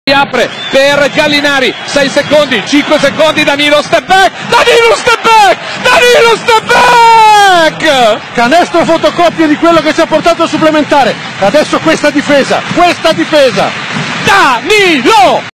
Apre per Gallinari, 6 secondi, 5 secondi, Danilo step back, Danilo step back, Danilo step back! Canestro fotocopia di quello che ci ha portato al supplementare. Adesso questa difesa, Danilo!